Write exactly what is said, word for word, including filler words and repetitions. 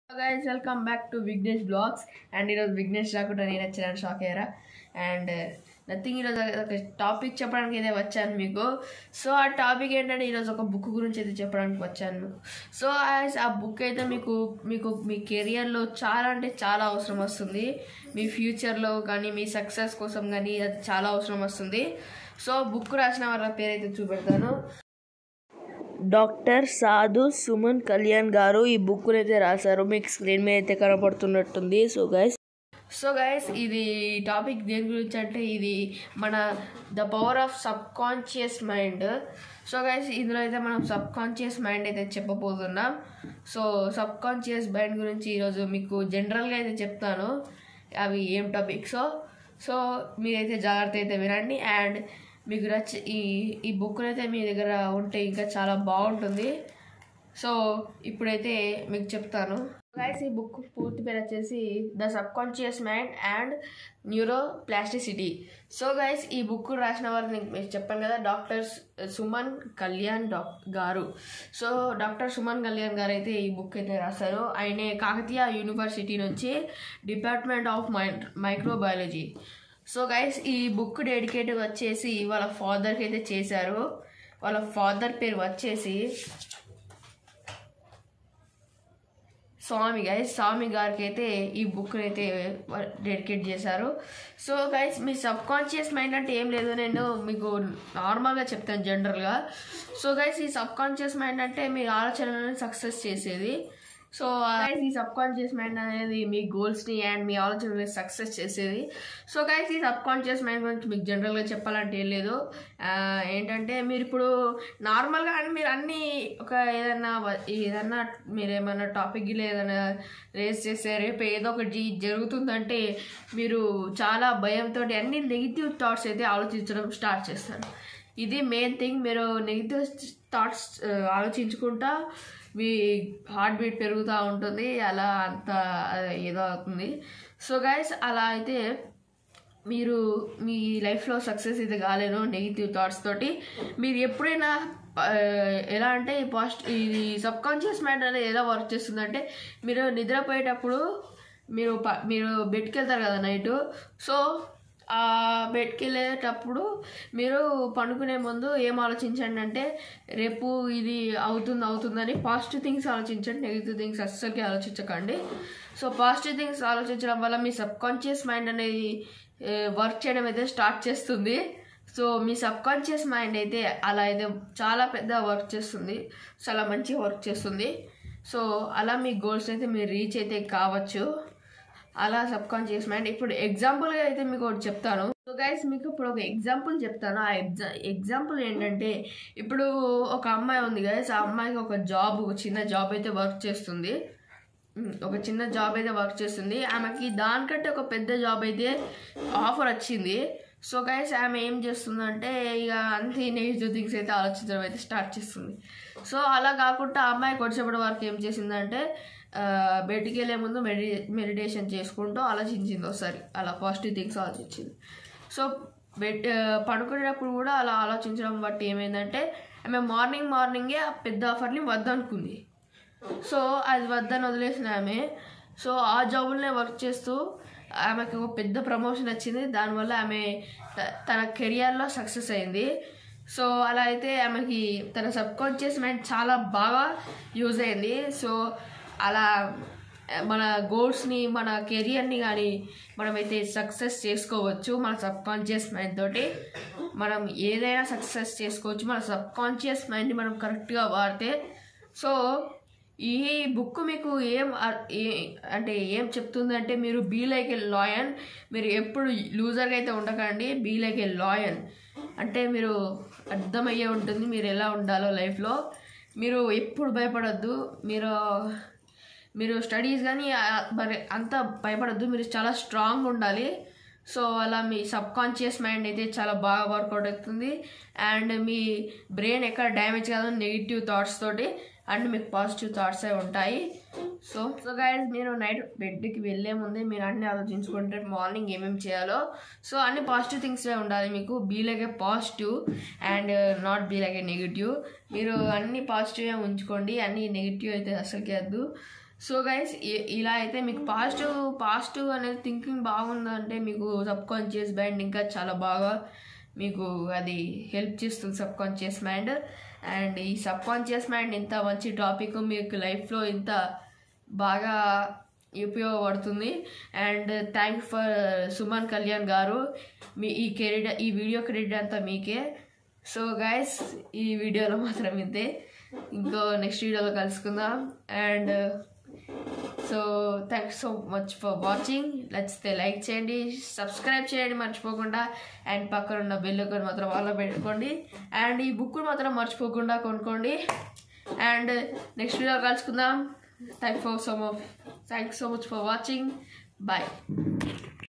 Guys, welcome back to Vignesh Vlogs. And it was Vignesh Rakuta నేను వచ్చాను shock అయ్యారా. And nothing ఈరోజు ఒక టాపిక్ చెప్పడానికి అయితే వచ్చాను మీకు. సో ఆ టాపిక్ ఏంటంటే ఈరోజు ఒక బుక్ గురించి అయితే చెప్పడానికి వచ్చాను. సో ఆ బుక్ అయితే మీకు మీకు మీ కెరియర్లో చాలా అంటే చాలా అవసరం వస్తుంది. మీ ఫ్యూచర్లో కానీ మీ సక్సెస్ కోసం కానీ అది చాలా అవసరం వస్తుంది. సో బుక్ రాసిన వాళ్ళ పేరు అయితే చూపెడతాను. డాక్టర్ సాధు సుమన్ కళ్యాణ్ గారు ఈ బుక్ని అయితే రాశారు. మీకు స్క్రీన్ మీద అయితే కనపడుతున్నట్టుంది. సో గైస్ సో గైస్ ఇది టాపిక్ దేని గురించి అంటే ఇది మన the power of subconscious mind. So guys ఇందులో అయితే మనం సబ్ కాన్షియస్ మైండ్ అయితే చెప్పబోతున్నాం. సో సబ్ కాన్షియస్ మైండ్ గురించి ఈరోజు మీకు జనరల్గా అయితే చెప్తాను అవి ఏం టాపిక్సో. సో మీరైతే జాగ్రత్త అయితే వినండి. అండ్ మీకు నచ్చ ఈ ఈ బుక్ అయితే మీ దగ్గర ఉంటే ఇంకా చాలా బాగుంటుంది. సో ఇప్పుడైతే మీకు చెప్తాను. గైస్ ఈ బుక్ పూర్తి పేరు వచ్చేసి the subconscious mind and neuroplasticity. So guys ఈ బుక్ రాసిన వాళ్ళు మీకు చెప్పాను కదా, డాక్టర్ సుమన్ కళ్యాణ్ డాక్ గారు. సో డాక్టర్ సుమన్ కళ్యాణ్ గారు అయితే ఈ బుక్ అయితే రాశారు. ఆయన కాకతీయ యూనివర్సిటీ నుంచి department of mind microbiology. So guys ఈ బుక్ డెడికేట్ వచ్చేసి వాళ్ళ ఫాదర్కి అయితే చేశారు. వాళ్ళ ఫాదర్ పేరు వచ్చేసి స్వామి. గైస్ స్వామి గారికి అయితే ఈ బుక్ని అయితే డెడికేట్ చేశారు. సో గైస్ మీ సబ్ కాన్షియస్ మైండ్ అంటే ఏం లేదు, నేను మీకు నార్మల్గా చెప్తాను జనరల్గా. సో గైస్ ఈ సబ్ కాన్షియస్ మైండ్ అంటే మీ ఆలోచనలను సక్సెస్ చేసేది. సో గైస్ ఈ సబ్ కాన్షియస్ మైండ్ అనేది మీ గోల్స్ని అండ్ మీ ఆలోచనని సక్సెస్ చేసేది. సో గైస్ ఈ సబ్ కాన్షియస్ మైండ్ గురించి మీకు జనరల్గా చెప్పాలంటే ఏం లేదు. ఏంటంటే మీరు ఇప్పుడు నార్మల్గా మీరు అన్నీ ఒక ఏదన్నా ఏదన్నా మీరు ఏమైనా టాపిక్ ఏదైనా రేస్ చేస్తే రేపు ఏదో ఒకటి జరుగుతుందంటే మీరు చాలా భయంతో అన్ని నెగిటివ్ థాట్స్ అయితే ఆలోచించడం స్టార్ట్ చేస్తారు. ఇది మెయిన్ థింగ్. మీరు నెగిటివ్ థాట్స్ ఆలోచించుకుంటా మీ హార్ట్ బీట్ పెరుగుతూ ఉంటుంది, అలా అంత ఏదో అవుతుంది. సో గైస్ అలా అయితే మీరు మీ లైఫ్లో సక్సెస్ అయితే కాలేను నెగిటివ్ థాట్స్ తోటి. మీరు ఎప్పుడైనా ఎలా అంటే పాజిటివ్ ఇది సబ్ కాన్షియస్ మైండ్ అనేది ఎలా వర్క్ చేస్తుందంటే మీరు నిద్రపోయేటప్పుడు మీరు మీరు బెడ్కి వెళ్తారు కదా నైటు. సో ఆ బెడ్కి వెళ్ళేటప్పుడు మీరు పండుకునే ముందు ఏం ఆలోచించండి అంటే రేపు ఇది అవుతుంది అవుతుందని పాజిటివ్ థింగ్స్ ఆలోచించండి, నెగిటివ్ థింగ్స్ అస్సలకి ఆలోచించకండి. సో పాజిటివ్ థింగ్స్ ఆలోచించడం వల్ల మీ సబ్ కాన్షియస్ మైండ్ అనేది వర్క్ చేయడం అయితే స్టార్ట్ చేస్తుంది. సో మీ సబ్ కాన్షియస్ మైండ్ అయితే అలా అయితే చాలా పెద్ద వర్క్ చేస్తుంది, చాలా మంచిగా వర్క్ చేస్తుంది. సో అలా మీ గోల్స్ అయితే మీరు రీచ్ అయితే కావచ్చు, అలా సబ్ కాన్షియస్ మైండ్. ఇప్పుడు ఎగ్జాంపుల్గా అయితే మీకు ఒకటి చెప్తాను. సో గైస్ మీకు ఇప్పుడు ఒక ఎగ్జాంపుల్ చెప్తాను. ఆ ఎగ్జా ఎగ్జాంపుల్ ఏంటంటే ఇప్పుడు ఒక అమ్మాయి ఉంది గైస్, ఆ అమ్మాయికి ఒక జాబ్ చిన్న జాబ్ అయితే వర్క్ చేస్తుంది ఒక చిన్న జాబ్ అయితే వర్క్ చేస్తుంది ఆమెకి దానికంటే ఒక పెద్ద జాబ్ అయితే ఆఫర్ వచ్చింది. సో గైస్ ఆమె ఏం చేస్తుందంటే ఇక అంతే నెగిటివ్ థింగ్స్ అయితే ఆలోచించడం అయితే స్టార్ట్ చేస్తుంది. సో అలా కాకుండా ఆ అమ్మాయి కొద్దిసేపటి వరకు ఏం చేసిందంటే బెడ్కి వెళ్ళే ముందు మెడి మెడిటేషన్ చేసుకుంటూ ఆలోచించింది ఒకసారి, అలా పాజిటివ్ థింగ్స్ ఆలోచించింది. సో బెడ్ పడుకునేటప్పుడు కూడా అలా ఆలోచించడం బట్టి ఏమైందంటే ఆమె మార్నింగ్ మార్నింగే ఆ పెద్ద ఆఫర్ని వద్దనుకుంది. సో అది వద్దని వదిలేసిన ఆమె సో ఆ జాబులనే వర్క్ చేస్తూ ఆమెకు ఒక పెద్ద ప్రమోషన్ వచ్చింది. దానివల్ల ఆమె తన కెరియర్లో సక్సెస్ అయింది. సో అలా అయితే ఆమెకి తన సబ్ కాన్షియస్ మైండ్ చాలా బాగా యూజ్ అయింది. సో అలా మన గోల్స్ని మన కెరియర్ని కానీ మనమైతే సక్సెస్ చేసుకోవచ్చు మన సబ్ కాన్షియస్ మైండ్ తోటి. మనం ఏదైనా సక్సెస్ చేసుకోవచ్చు మన సబ్ కాన్షియస్ మైండ్ని మనం కరెక్ట్గా వాడితే. సో ఈ బుక్ మీకు ఏం అంటే ఏం చెప్తుందంటే మీరు బీ లైక్ ఏ లాయన్, మీరు ఎప్పుడు లూజర్గా అయితే ఉండకండి, బీ లైక్ ఏ లాయన్ అంటే మీరు అర్థమయ్యే ఉంటుంది మీరు ఎలా ఉండాలో లైఫ్లో. మీరు ఎప్పుడు భయపడద్దు, మీరు మీరు స్టడీస్ కానీ మరి అంత భయపడద్దు, మీరు చాలా స్ట్రాంగ్ ఉండాలి. సో అలా మీ సబ్ కాన్షియస్ మైండ్ అయితే చాలా బాగా వర్కౌట్ అవుతుంది అండ్ మీ బ్రెయిన్ ఎక్కడ డ్యామేజ్ కాదు నెగిటివ్ థాట్స్ తోటి, అండ్ మీకు పాజిటివ్ థాట్స్ అవి ఉంటాయి. సో సో గైస్ మీరు నైట్ బెడ్కి వెళ్ళే ముందే మీరు అన్నీ ఆలోచించుకుంటే మార్నింగ్ ఏమేమి చేయాలో. సో అన్ని పాజిటివ్ థింగ్సే ఉండాలి మీకు, be like a positive and not be like a negative. మీరు అన్ని పాజిటివ్గా ఉంచుకోండి, అన్ని నెగిటివ్ అయితే అసలుకి వద్దు. సో గైస్ ఇలా అయితే మీకు పాజిటివ్ పాజిటివ్ అనేది థింకింగ్ బాగుందంటే మీకు సబ్ కాన్షియస్ మైండ్ ఇంకా చాలా బాగా మీకు అది హెల్ప్ చేస్తుంది సబ్ కాన్షియస్ మైండ్. అండ్ ఈ సబ్ కాన్షియస్ మైండ్ ఇంత మంచి టాపిక్ మీకు లైఫ్లో ఇంత బాగా ఉపయోగపడుతుంది. And thank for Suman Kalyan garu, మీ ఈ క్రెడిట్ ఈ వీడియో క్రెడిట్ అంతా మీకే. సో గైస్ ఈ వీడియోలో మాత్రం ఇంతే, ఇంకో నెక్స్ట్ వీడియోలో కలుసుకుందాం. And so thanks so much for watching. నచ్చితే లైక్ చేయండి, సబ్స్క్రైబ్ చేయండి మర్చిపోకుండా. అండ్ పక్కన ఉన్న బెల్ ఐకాన్ మాత్రం వాళ్ళ పెట్టుకోండి. అండ్ ఈ బుక్ మాత్రం మర్చిపోకుండా కొనుక్కోండి. అండ్ నెక్స్ట్ వీడియో కలుసుకుందాం. Thank for so much thanks so much for watching. Bye.